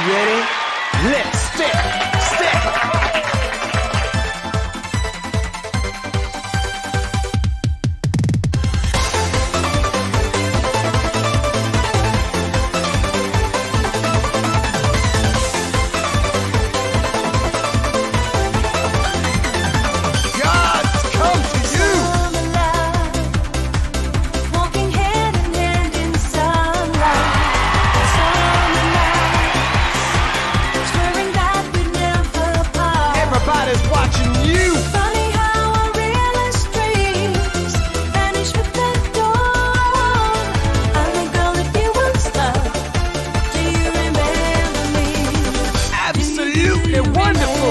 ready? Let's step. Wonderful!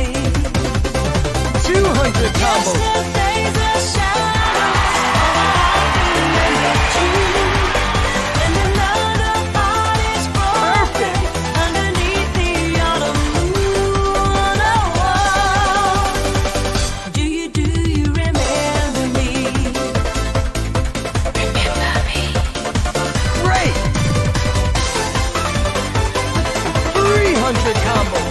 200 combos! Perfect! Underneath the autumn moon, do you remember me? Remember me? Great! 300 combos!